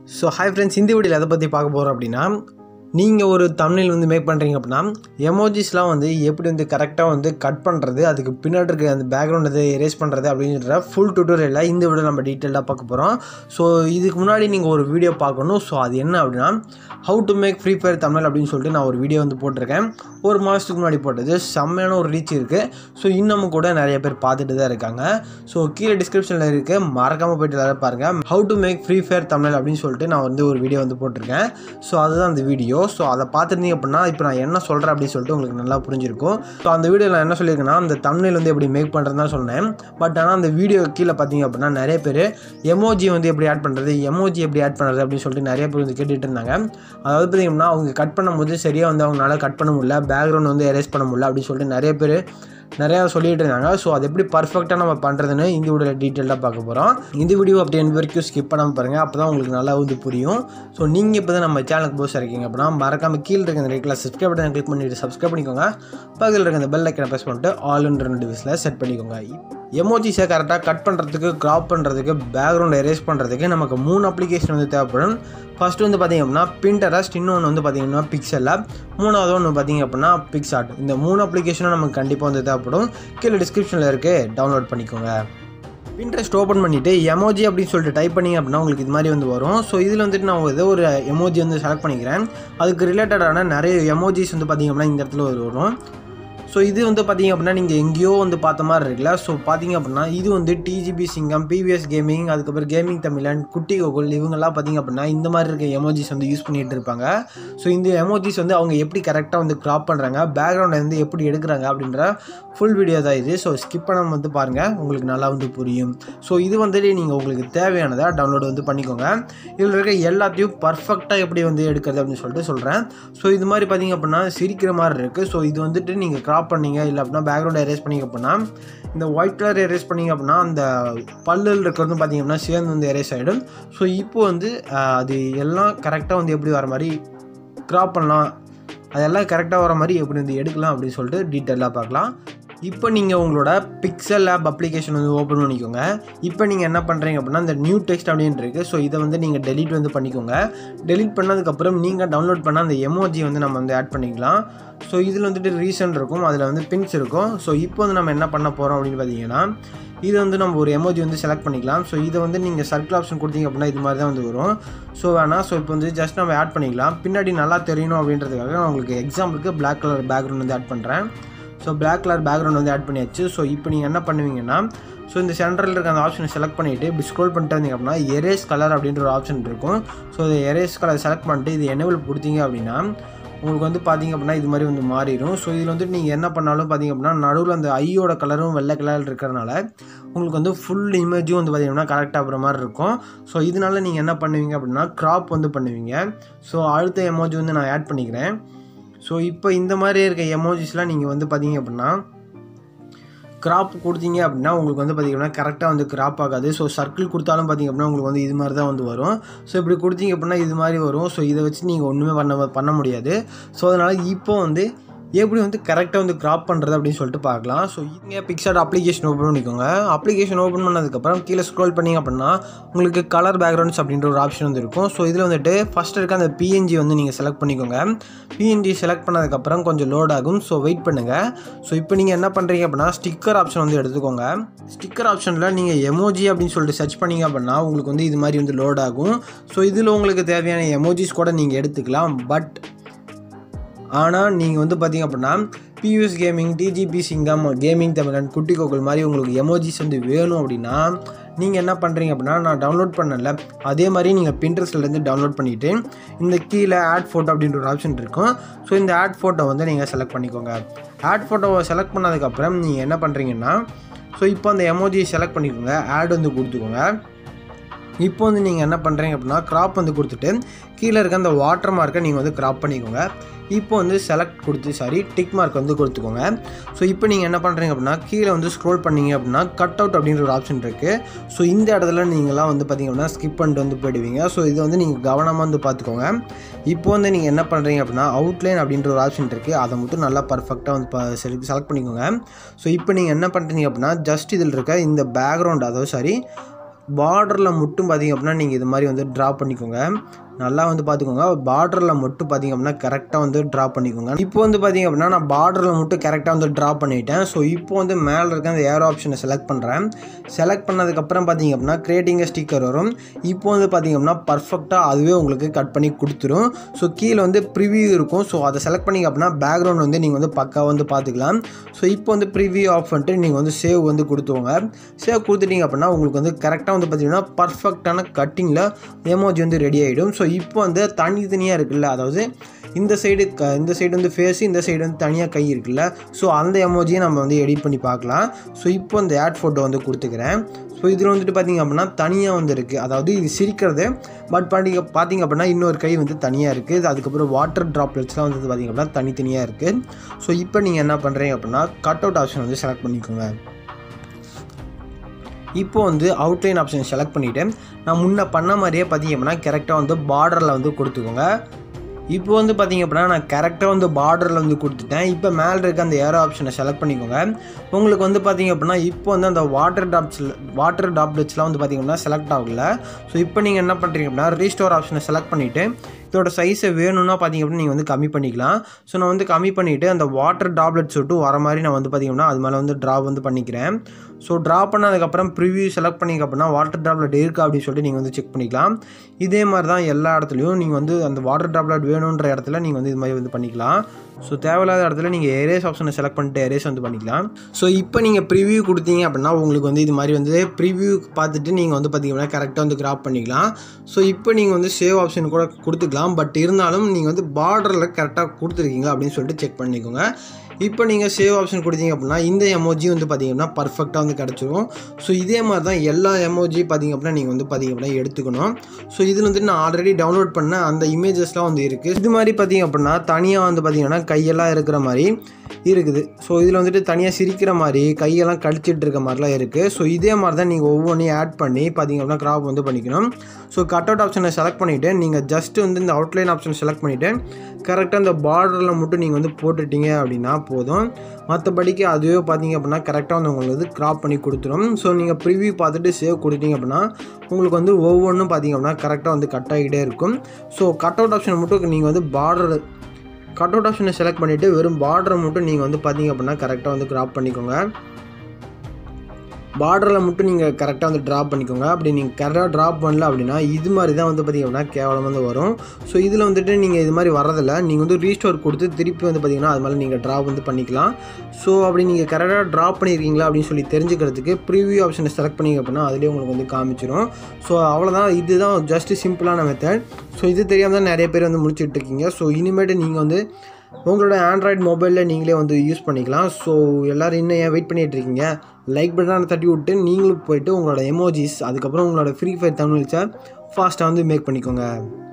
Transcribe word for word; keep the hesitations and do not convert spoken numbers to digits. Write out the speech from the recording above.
So hi friends, இந்த வீடியோல எதை பற்றி பார்க்க போகிறோம் அப்படின்னா, நீங்கள் ஒரு thumbnail வந்து மேக் பண்ணுறீங்க அப்படின்னா எமோஜிஸ்லாம் வந்து எப்படி வந்து கரெக்டாக வந்து கட் பண்ணுறது, அதுக்கு பின்னாடி இருக்க அந்த பேக்ரவுண்ட் வந்து எரேஸ் பண்ணுறது அப்படின்ற ஃபுல் டியூட்டோரியலில் இந்த வீடியோ நம்ம டீட்டெயிலாக பார்க்க போகிறோம். ஸோ இதுக்கு முன்னாடி நீங்கள் ஒரு வீடியோ பார்க்கணும். ஸோ அது என்ன அப்படின்னா, how to make free fire thumbnail அப்படின்னு சொல்லிட்டு நான் ஒரு வீடியோ வந்து போட்டிருக்கேன். ஒரு மாதத்துக்கு முன்னாடி போட்டது செம்மையான ஒரு ரீச் இருக்குது. ஸோ இன்னமும் கூட நிறைய பேர் பார்த்துட்டு தான் இருக்காங்க. ஸோ கீழே டிஸ்கிரிப்ஷனில் இருக்க மறக்காமல் போய்ட்டு எல்லாரும் பாருங்கள். How to make free fire thumbnail அப்படின்னு சொல்லிட்டு நான் வந்து ஒரு வீடியோ வந்து போட்டிருக்கேன். ஸோ அதுதான் அந்த வீடியோ. ஸோ அதை பார்த்துருந்தீங்க அப்படின்னா இப்போ நான் என்ன சொல்கிறேன் அப்படின்னு சொல்லிட்டு உங்களுக்கு நல்லா புரிஞ்சிருக்கும். ஸோ அந்த வீடியோவில் நான் என்ன சொல்லியிருக்கேன்னா, அந்த thumbnail வந்து எப்படி மேக் பண்ணுறது தான் சொன்னேன். பட் ஆனால் அந்த வீடியோ கீழே பார்த்தீங்க அப்படின்னா நிறைய பேர் எமோஜி வந்து எப்படி ஆட் பண்ணுறது, எமோஜி எப்படி ஆட் பண்ணுறது அப்படின்னு சொல்லிட்டு நிறைய பேர் வந்து கேட்டுகிட்டு இருந்தாங்க. அதாவது பார்த்தீங்கன்னா, அவங்க கட் பண்ணும்போது சரியாக வந்து அவங்களால கட் பண்ண முடியல, பேக்ரவுண்ட் வந்து எரேஸ் பண்ண முடியல அப்படின்னு சொல்லிட்டு நிறைய பேர் நிறையா சொல்லிகிட்டு இருந்தாங்க. ஸோ அது எப்படி பர்ஃபெக்டாக நம்ம பண்ணுறதுன்னு இந்த வீடியோவில் டீட்டெயிலாக பார்க்க போகிறோம். இந்த வீடியோ அப்படி எந்த வரைக்கும் ஸ்கிப் பண்ணாமல் பாருங்கள், அப்போ தான் உங்களுக்கு நல்லா வந்து புரியும். ஸோ நீங்கள் இப்போ தான் நம்ம சேனலுக்கு போஸ்ட் இருக்கீங்க அப்படின்னா மறக்காமல் கீழே இருக்க இந்த ரெட்டில் சப்ஸ்கிரைப் பட்டனை கிளிக் பண்ணிவிட்டு சப்ஸ்கிரைப் பண்ணிக்கோங்க. பக்கத்தில் இருக்க இந்த பெல் ஐக்கனை ப்ரெஸ் பண்ணிட்டு ஆல் இன் ரெண்டு டிவைஸில் செட் பண்ணிக்கோங்க. எமோஜிஸை கரெக்டாக கட் பண்ணுறதுக்கு, க்ராப் பண்ணுறதுக்கு, பேக்ரவுண்ட் எரேஸ் பண்ணுறதுக்கு நமக்கு மூணு அப்ளிகேஷன் வந்து தேவைப்படும். ஃபஸ்ட்டு வந்து பார்த்திங்க அப்படின்னா பிண்டரஸ்ட், இன்னொன்று வந்து பார்த்திங்கன்னா பிக்சல், மூணாவது ஒன்று பார்த்திங்க அப்படின்னா பிக்சார்ட். இந்த மூணு அப்ளிகேஷனும் நமக்கு கண்டிப்பாக வந்து தேவைப்படும். கீழே டிஸ்கிரிப்ஷனில் இருக்குது, டவுன்லோட் பண்ணிக்கோங்க. பின்ட்ரெஸ்ட் ஓப்பன் பண்ணிவிட்டு எமோஜி அப்படின்னு சொல்லிட்டு டைப் பண்ணிங்க அப்படின்னா உங்களுக்கு இது மாதிரி வந்து வரும். ஸோ இதில் வந்துட்டு நான் ஏதோ ஒரு எமோஜி வந்து செலக்ட் பண்ணிக்கிறேன். அதுக்கு ரிலேட்டடான நிறைய எமோஜிஸ் வந்து பார்த்திங்க அப்படின்னா இந்த இடத்துல வரும். ஸோ இது வந்து பார்த்திங்க அப்படின்னா நீங்கள் எங்கேயோ வந்து பார்த்த மாதிரி இருக்குல்ல. ஸோ பார்த்திங்க அப்படின்னா இது வந்து டிஜிபி சிங்கம், பிவிஎஸ் கேமிங், அதுக்கப்புறம் கேமிங் தமிழன், குட்டி கோகுல், இவங்கெல்லாம் பார்த்திங்க அப்படின்னா இந்த மாதிரி இருக்க எமோஜிஸ் வந்து யூஸ் பண்ணிகிட்டு இருப்பாங்க. ஸோ இந்த எமோஜிஸ் வந்து அவங்க எப்படி கரெக்டாக வந்து க்ராப் பண்ணுறாங்க, பேக்ரவுண்டை வந்து எப்படி எடுக்கிறாங்க அப்படின்ற ஃபுல் வீடியோ தான் இது. ஸோ ஸ்கிப் பண்ணாமல் வந்து பாருங்கள், உங்களுக்கு நல்லா வந்து புரியும். ஸோ இது வந்துட்டு நீங்கள் உங்களுக்கு தேவையானதை டவுன்லோட் வந்து பண்ணிக்கோங்க. இதில் இருக்க எல்லாத்தையும் பர்ஃபெக்டாக எப்படி வந்து எடுக்கிறது அப்படின்னு சொல்லிட்டு சொல்கிறேன். ஸோ இது மாதிரி பார்த்திங்க அப்படின்னா சிரிக்கிற மாதிரி இருக்குது. ஸோ இது வந்துட்டு நீங்கள் க்ராப் பண்ணீங்க இல்லை அப்படின்னா பேக்ரவுண்ட் எரேஸ் பண்ணிங்க அப்படின்னா இந்த ஒயிட் கலர் எரேஸ் பண்ணிங்க அப்படின்னா அந்த பல்லில் இருக்கிறதும் பார்த்திங்க அப்படின்னா சேர்ந்து வந்து எரேஸ் ஆகிடும். ஸோ இப்போ வந்து அது எல்லாம் கரெக்டாக வந்து எப்படி வர மாதிரி க்ராப் பண்ணலாம், அதெல்லாம் கரெக்டாக வர மாதிரி எப்படி வந்து எடுக்கலாம் அப்படின்னு சொல்லிட்டு டீட்டெயிலாக பார்க்கலாம். இப்போ நீங்கள் உங்களோட பிக்சல் ஆப் அப்ளிகேஷன் வந்து ஓப்பன் பண்ணிக்கோங்க. இப்போ நீங்கள் என்ன பண்ணுறீங்க அப்படின்னா இந்த நியூ டெக்ஸ்ட் அப்படின்னு இருக்குது. ஸோ இதை வந்து நீங்கள் டெலீட் வந்து பண்ணிக்கோங்க. டெலீட் பண்ணதுக்கப்புறம் நீங்கள் டவுன்லோட் பண்ண அந்த எமோஜி வந்து நம்ம வந்து ஆட் பண்ணிக்கலாம். ஸோ இதில் வந்துட்டு ரீசன் இருக்கும், அதில் வந்து பின்ஸ் இருக்கும். ஸோ இப்போ வந்து நம்ம என்ன பண்ண போகிறோம் அப்படின்னு பார்த்தீங்கன்னா, இது வந்து நம்ம ஒரு எமோஜி வந்து செலக்ட் பண்ணிக்கலாம். ஸோ இதை வந்து நீங்கள் சர்க்கிள் ஆப்ஷன் கொடுத்தீங்க அப்படின்னா இது மாதிரி தான் வந்து வரும். ஸோ வேணாம். ஸோ இப்போ வந்து ஜஸ்ட் நம்ம ஆட் பண்ணிக்கலாம். பின்னாடி நல்லா தெரியணும் அப்படின்றதுக்காக நான் உங்களுக்கு எக்ஸாம்பிளுக்கு பிளாக் கலர் பேக்ரவுண்ட் வந்து ஆட் பண்ணுறேன். ஸோ பிளாக் கலர் பேக்ரவுண்ட் வந்து ஆட் பண்ணியாச்சு. ஸோ இப்போ நீங்கள் என்ன பண்ணுவீங்கன்னா, ஸோ இந்த சென்டரில் இருக்க அந்த ஆப்ஷனை செலக்ட் பண்ணிவிட்டு இப்படி ஸ்க்ரோல் பண்ணிட்டு வந்தீங்க அப்படின்னா எரேஸ் கலர் அப்படின்ற ஒரு ஆப்ஷன் இருக்கும். ஸோ இந்த எரேஸ் கலர் செலக்ட் பண்ணிட்டு இது எனேபிள் கொடுத்தீங்க அப்படின்னா உங்களுக்கு வந்து பார்த்திங்க அப்படின்னா இது மாதிரி வந்து மாறிடும். ஸோ இதில் வந்துட்டு நீங்கள் என்ன பண்ணாலும் பார்த்திங்க அப்படின்னா நடுவில் அந்த ஐயோட கலரும் வெள்ளை கலர் இருக்கிறனால உங்களுக்கு வந்து ஃபுல் இமேஜும் வந்து பார்த்திங்கன்னா கரெக்டாக ஆகிற மாதிரி இருக்கும். ஸோ இதனால் நீங்கள் என்ன பண்ணுவீங்க அப்படின்னா க்ராப் வந்து பண்ணுவீங்க. ஸோ அடுத்த எமோஜி வந்து நான் ஆட் பண்ணிக்கிறேன். ஸோ இப்போ இந்த மாதிரி இருக்க எமோஜிஸ்லாம் நீங்கள் வந்து பார்த்திங்க அப்படின்னா கிராப் கொடுத்தீங்க அப்படின்னா உங்களுக்கு வந்து பார்த்திங்கன்னா கரெக்டாக வந்து கிராப் ஆகாது. ஸோ சர்க்கிள் கொடுத்தாலும் பார்த்திங்க அப்படின்னா உங்களுக்கு வந்து இது மாதிரி தான் வந்து வரும். ஸோ இப்படி கொடுத்தீங்க அப்படின்னா இது மாதிரி வரும். ஸோ இதை வச்சு நீங்கள் ஒன்றுமே பண்ண பண்ண முடியாது. ஸோ அதனால் இப்போ வந்து எப்படி வந்து கரெக்டாக வந்து க்ராப் பண்ணுறது அப்படின்னு சொல்லிட்டு பார்க்கலாம். ஸோ இங்கே பிக்சர் அப்ளிகேஷன் ஓப்பன் பண்ணிக்கோங்க. அப்ளிகேஷன் ஓப்பன் பண்ணதுக்கப்புறம் கீழே ஸ்க்ரோல் பண்ணிங்க அப்படின்னா உங்களுக்கு கலர் பேக்ரவுண்ட்ஸ் அப்படின்ற ஒரு ஆப்ஷன் வந்து இருக்கும். ஸோ இதில் வந்துட்டு ஃபஸ்ட் இருக்க அந்த பிஎன்ஜி வந்து நீங்கள் செலக்ட் பண்ணிக்கோங்க. பிஎன்ஜி செலக்ட் பண்ணதுக்கப்புறம் கொஞ்சம் லோட் ஆகும். ஸோ வெயிட் பண்ணுங்கள். ஸோ இப்போ நீங்கள் என்ன பண்ணுறீங்க அப்படின்னா ஸ்டிக்கர் ஆப்ஷன் வந்து எடுத்துக்கோங்க. ஸ்டிக்கர் ஆப்ஷனில் நீங்கள் எமோஜி அப்படின்னு சொல்லிட்டு சர்ச் பண்ணிங்க அப்படின்னா உங்களுக்கு வந்து இது மாதிரி வந்து லோட் ஆகும். ஸோ இதில் உங்களுக்கு தேவையான எமோஜிஸ் கூட நீங்கள் எடுத்துக்கலாம். பட் ஆனால் நீங்கள் வந்து பார்த்திங்க அப்படின்னா PVS gaming, DGP Singam, gaming Tamilan, Kutty Gokul மாதிரி உங்களுக்கு எமோஜிஸ் வந்து வேணும் அப்படின்னா நீங்கள் என்ன பண்ணுறீங்க அப்படின்னா நான் டவுன்லோட் பண்ணல அதே மாதிரி நீங்கள் பின்ட்ரெஸ்ட்லேருந்து டவுன்லோட் பண்ணிவிட்டு இந்த கீழே ஆட் ஃபோட்டோ அப்படின்ற ஒரு ஆப்ஷன் இருக்கும். ஸோ இந்த ஆட் ஃபோட்டோ வந்து நீங்கள் செலக்ட் பண்ணிக்கோங்க. ஆட் ஃபோட்டோவை செலக்ட் பண்ணதுக்கப்புறம் நீங்கள் என்ன பண்ணுறீங்கன்னா, ஸோ இப்போ அந்த எமோஜியை செலக்ட் பண்ணிக்கோங்க, ஆட் வந்து கொடுத்துக்கோங்க. இப்போ வந்து நீங்கள் என்ன பண்ணுறீங்க அப்படின்னா க்ராப் வந்து கொடுத்துட்டு கீழே இருக்க அந்த வாட்டர் மார்க்கை நீங்கள் வந்து க்ராப் பண்ணிக்கோங்க. இப்போ வந்து செலக்ட் கொடுத்து சாரி டிக் மார்க் வந்து கொடுத்துக்கோங்க. ஸோ இப்போ நீங்கள் என்ன பண்ணுறீங்க அப்படின்னா கீழே வந்து ஸ்க்ரோல் பண்ணிங்க அப்படின்னா கட் அவுட் அப்படின்ற ஒரு ஆப்ஷன் இருக்குது. ஸோ இந்த இடத்துல நீங்களாம் வந்து பார்த்திங்க அப்படின்னா ஸ்கிப் பண்ணிட்டு வந்து போயிடுவீங்க. ஸோ இது வந்து நீங்கள் கவனமாக வந்து பார்த்துக்கோங்க. இப்போ வந்து நீங்கள் என்ன பண்ணுறீங்க அப்படின்னா அவுட்லைன் அப்படின்ற ஒரு ஆப்ஷன் இருக்குது, அதை மட்டும் நல்லா பர்ஃபெக்டாக வந்து செலக்ட் செலக்ட் பண்ணிக்கோங்க. ஸோ இப்போ நீங்கள் என்ன பண்ணுறீங்க அப்படின்னா ஜஸ்ட் இதில் இருக்க இந்த பேக்ரவுண்ட், அதாவது சாரி பார்டரில் மட்டும் பார்த்திங்க அப்படின்னா நீங்கள் இது மாதிரி வந்து ட்ரா பண்ணிக்கோங்க. நல்லா வந்து பார்த்துக்கோங்க, பார்டரில் மட்டும் பார்த்திங்க அப்படின்னா கரெக்டாக வந்து ட்ரா பண்ணிக்கோங்க. இப்போ வந்து பார்த்திங்க அப்படின்னா நான் பார்டரில் மட்டும் கரெக்டாக வந்து ட்ரா பண்ணிவிட்டேன். ஸோ இப்போ வந்து மேலே இருக்க அந்த ஏரோ ஆப்ஷனை செலக்ட் பண்ணுறேன். செலக்ட் பண்ணதுக்கப்புறம் பார்த்திங்க அப்படின்னா கிரியேட்டிங் ஸ்டிக்கர் வரும். இப்போ வந்து பார்த்திங்க அப்படின்னா பர்ஃபெக்டாக அதுவே உங்களுக்கு கட் பண்ணி கொடுத்துரும். ஸோ கீழே வந்து ப்ரிவியூ இருக்கும். ஸோ அதை செலக்ட் பண்ணிங்க அப்படின்னா பேக்ரவுண்ட் வந்து நீங்கள் வந்து பக்காவாக வந்து பார்த்துக்கலாம். ஸோ இப்போ வந்து ப்ரிவியூ ஆஃப் பண்ணிட்டு நீங்கள் வந்து சேவ் வந்து கொடுத்துவோங்க. சேவ் கொடுத்துட்டிங்க அப்படின்னா உங்களுக்கு வந்து கரெக்டாக வந்து பார்த்திங்கன்னா பர்ஃபெக்டான கட்டிங்கில் எமோஜி வந்து ரெடி ஆகிடும். ஸோ இப்போ வந்து தனித்தனியாக இருக்குல்ல, அதாவது இந்த சைடு க இந்த சைடு வந்து ஃபேஸு, இந்த சைடு வந்து தனியாக கை இருக்குல்ல, ஸோ அந்த எமோஜியை நம்ம வந்து எடிட் பண்ணி பார்க்கலாம். ஸோ இப்போ இந்த ஆட் ஃபோட்டோ வந்து கொடுத்துக்கிறேன். ஸோ இதில் வந்துட்டு பார்த்திங்க அப்படின்னா தனியாக வந்து இருக்குது, அதாவது இது சிரிக்கிறது. பட் பார்த்திங்க பார்த்திங்க அப்படின்னா இன்னொரு கை வந்து தனியாக இருக்குது. அதுக்கப்புறம் வாட்டர் ட்ராப்லெட்ஸ்லாம் வந்து பார்த்திங்க அப்படின்னா தனித்தனியாக இருக்குது. ஸோ இப்போ நீங்கள் என்ன பண்ணுறீங்க அப்படின்னா கட் அவுட் ஆப்ஷன் வந்து செலக்ட் பண்ணிக்கோங்க. இப்போ வந்து அவுட்லைன் ஆப்ஷன் செலக்ட் பண்ணிவிட்டு நான் முன்ன பண்ண மாதிரியே பார்த்திங்க அப்படின்னா கரெக்டாக வந்து பார்டரில் வந்து கொடுத்துக்கோங்க. இப்போ வந்து பார்த்திங்க அப்படின்னா நான் கரெக்டாக வந்து பார்டரில் வந்து கொடுத்துட்டேன். இப்போ மேலே இருக்க அந்த ஏரோ ஆப்ஷனை செலக்ட் பண்ணிக்கோங்க. உங்களுக்கு வந்து பார்த்திங்க அப்படின்னா இப்போ வந்து அந்த வாட்டர் ட்ராப்ஸ் வாட்டர் ட்ராப்லெட்ஸ்லாம் வந்து பார்த்திங்க அப்படின்னா செலக்ட் ஆகல. ஸோ இப்போ நீங்கள் என்ன பண்ணுறீங்க அப்படின்னா ரீஸ்டோர் ஆப்ஷனை செலக்ட் பண்ணிவிட்டு இதோட சைஸை வேணும்னா பார்த்திங்க அப்படின்னா நீங்கள் வந்து கம்மி பண்ணிக்கலாம். ஸோ நான் வந்து கம்மி பண்ணிவிட்டு அந்த வாட்டர் ட்ராப்லெட்ஸ் விட்டு வர மாதிரி நான் வந்து பார்த்திங்க அப்படின்னா அது மேலே வந்து ட்ரா வந்து பண்ணிக்கிறேன். ஸோ ட்ரா பண்ணதுக்கப்புறம் ப்ரிவியூ செலக்ட் பண்ணிங்க அப்படின்னா வாட்டர் ட்ராப்லெட் இருக்கா அப்படின்னு சொல்லிட்டு நீங்கள் வந்து செக் பண்ணிக்கலாம். இதே மாதிரி தான் எல்லா இடத்துலையும் நீங்கள் வந்து அந்த வாட்டர் ட்ராப்லெட் வேணுன்ற இடத்துல நீங்கள் வந்து இது மாதிரி வந்து பண்ணிக்கலாம். ஸோ தேவையில்லாத இடத்துல நீங்கள் எரேஸ் ஆப்ஷனை செலக்ட் பண்ணிட்டு எரேஸ் வந்து பண்ணிக்கலாம். ஸோ இப்போ நீங்கள் ப்ரிவியூ கொடுத்தீங்க அப்படின்னா உங்களுக்கு வந்து இது மாதிரி வந்து ப்ரிவியூ பார்த்துட்டு நீங்கள் வந்து பார்த்திங்கன்னா கரெக்டாக வந்து கிராப் பண்ணிக்கலாம். ஸோ இப்போ நீங்கள் வந்து சேவ் ஆப்ஷன் கூட கொடுத்துக்கலாம். பட் இருந்தாலும் நீங்கள் வந்து பார்டரில் கரெக்டாக கொடுத்துருக்கீங்க அப்படின்னு சொல்லிட்டு செக் பண்ணிக்கோங்க. இப்போ நீங்கள் சேவ் ஆப்ஷன் கொடுத்தீங்க அப்படின்னா இந்த எமோஜி வந்து பார்த்திங்கன்னா பர்ஃபெக்டாக வந்து கிடச்சிரும். ஸோ இதே மாதிரி தான் எல்லா எமோஜி பார்த்திங்க அப்படின்னா நீங்கள் வந்து பார்த்திங்க அப்படின்னா எடுத்துக்கணும். ஸோ இதில் வந்துட்டு நான் ஆல்ரெடி டவுன்லோட் பண்ண அந்த இமேஜஸ்லாம் வந்து இருக்குது. இது மாதிரி பார்த்திங்க அப்படின்னா தனியாக வந்து பார்த்திங்கன்னா கையெல்லாம் இருக்கிற மாதிரி இருக்குது. ஸோ இதில் வந்துட்டு தனியாக சிரிக்கிற மாதிரி கையெல்லாம் கடிச்சிட்டு இருக்க மாதிரிலாம் இருக்குது. ஸோ இதே மாதிரி தான் நீங்கள் ஒவ்வொன்றையும் ஆட் பண்ணி பார்த்திங்க அப்படின்னா கிராப் வந்து பண்ணிக்கணும். ஸோ கட் அவுட் ஆப்ஷனை செலக்ட் பண்ணிவிட்டு நீங்கள் ஜஸ்ட் வந்து இந்த அவுட்லைன் ஆப்ஷன் செலக்ட் பண்ணிவிட்டு கரெக்டாக இந்த பார்டரில் மட்டும் நீங்கள் வந்து போட்டுட்டீங்க அப்படின்னா போதும். மற்றபடிக்கு அதுவே பார்த்திங்க அப்படின்னா கரெக்டாக வந்து உங்களுக்கு வந்து கிராப் பண்ணி கொடுத்துரும். ஸோ நீங்கள் ப்ரிவியூ பார்த்துட்டு சேவ் கொடுத்தீங்க அப்படின்னா உங்களுக்கு வந்து ஒவ்வொன்றும் பார்த்திங்க அப்படின்னா கரெக்டாக வந்து கட் ஆகிட்டே இருக்கும். ஸோ கட் அவுட் ஆப்ஷன் மட்டும் நீங்கள் வந்து பார்டர் கட் அவுட் ஆப்ஷனை செலக்ட் பண்ணிவிட்டு வெறும் பார்டரை மட்டும் நீங்கள் வந்து பார்த்திங்க அப்படின்னா கரெக்டாக வந்து கிராப் பண்ணிக்கோங்க. பார்டரில் மட்டும் நீங்கள் கரெக்டாக வந்து ட்ராப் பண்ணிக்கோங்க. அப்படி நீங்கள் கரெக்டாக ட்ராப் பண்ணல அப்படின்னா இது மாதிரி தான் வந்து பார்த்திங்க அப்படின்னா கேவலம் வந்து வரும். ஸோ இதில் வந்துட்டு நீங்கள் இது மாதிரி வரதில்லை, நீங்கள் வந்து ரீஸ்டோர் கொடுத்து திருப்பி வந்து பார்த்திங்கன்னா அது மாதிரி நீங்கள் ட்ராப் வந்து பண்ணிக்கலாம். ஸோ அப்படி நீங்கள் கரெக்டாக ட்ராப் பண்ணியிருக்கீங்களா அப்படின்னு சொல்லி தெரிஞ்சுக்கிறதுக்கு ப்ரிவியூ ஆப்ஷனை செலக்ட் பண்ணிங்க அப்படின்னா அதிலே உங்களுக்கு வந்து காமிச்சிடும். ஸோ அவ்வளோதான், இதுதான் ஜஸ்ட்டு சிம்பிளான மெத்தட். ஸோ இது தெரியாமல் தான் நிறைய பேர் வந்து முடிச்சுட்டு இருக்கீங்க. ஸோ இனிமேட்டு நீங்கள் வந்து உங்களோட ஆண்ட்ராய்டு மொபைலில் நீங்களே வந்து யூஸ் பண்ணிக்கலாம். ஸோ எல்லோரும் இன்னும் ஏன் வெயிட் பண்ணிகிட்டு இருக்கீங்க? லைக் பட்டனை தட்டி விட்டு நீங்களும் போய்ட்டு உங்களோட எமோஜிஸ் அதுக்கப்புறம் உங்களோட ஃப்ரீ ஃபயர் தமிழ்ச்சை ஃபாஸ்ட்டாக வந்து மேக் பண்ணிக்கோங்க.